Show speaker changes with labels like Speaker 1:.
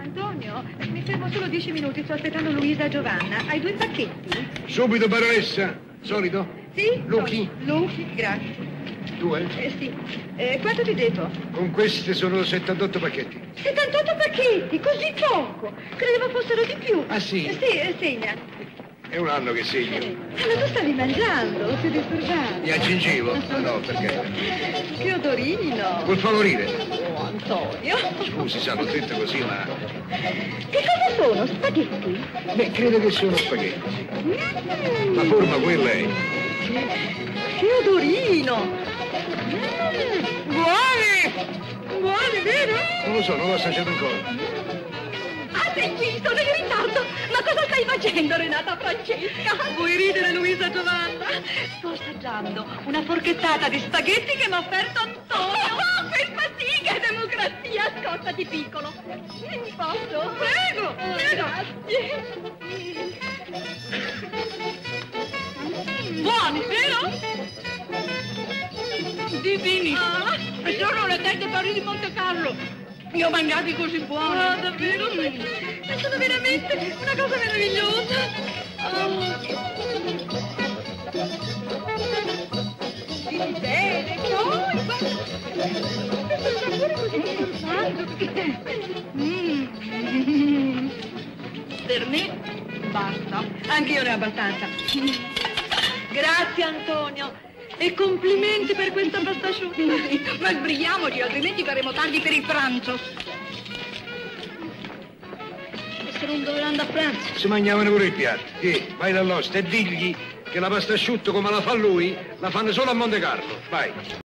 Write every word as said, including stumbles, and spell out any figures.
Speaker 1: Antonio, mi fermo solo dieci minuti, sto aspettando Luisa e Giovanna. Hai due pacchetti?
Speaker 2: Subito, baronessa. Solito?
Speaker 1: Sì?
Speaker 2: Luchi?
Speaker 1: Luchi, grazie.
Speaker 2: Due?
Speaker 1: Eh, sì. Eh, quanto ti devo?
Speaker 2: Con queste sono settantotto pacchetti.
Speaker 1: settantotto pacchetti, così poco. Credevo fossero di più.
Speaker 2: Ah, sì?
Speaker 1: Eh, sì, eh, segna.
Speaker 2: È un anno che segno.
Speaker 1: Ah, ma tu stavi mangiando, ti disturbato.
Speaker 2: Mi aggingevo? No, perché?
Speaker 1: Che odorino.
Speaker 2: Vuol favorire?
Speaker 1: Oh, Antonio.
Speaker 2: Scusi, sa, l'ho detto così, ma...
Speaker 1: Che cosa sono? Spaghetti?
Speaker 2: Beh, credo che siano spaghetti.
Speaker 1: Mm.
Speaker 2: La forma quella è.
Speaker 1: Che odorino. Mm. Buoni. Buoni, vero?
Speaker 2: Non lo so, non l'ho assaggiato ancora.
Speaker 1: Ah, sei qui, sono in ritardo. Ma cosa stai facendo, Renata Francesca? Vuoi ridere, Luisa Giovanna? Sto assaggiando una forchettata di spaghetti che mi ha offerto Antonio. Oh, che fatica, democrazia, scottati piccolo. Posso? Prego, prego. Grazie. Buoni, vero? Divini. Ah. E sono le tette pari di Monte Carlo. Li ho mangiati così buoni. Ah, davvero? Ma sono veramente una cosa meravigliosa. Oh. Dimmi bene, poi, questo sapore così confortante. Mm. Per me basta. Anch'io ne ho abbastanza. Grazie, Antonio. E complimenti per questa pasta asciutta. Ma sbrighiamoci, altrimenti faremo tardi per il pranzo. Essere un dovendo a pranzo.
Speaker 2: Si mangiavano pure il piatto. Sì, vai dall'oste e digli che la pasta asciutta come la fa lui, la fanno solo a Monte Carlo. Vai.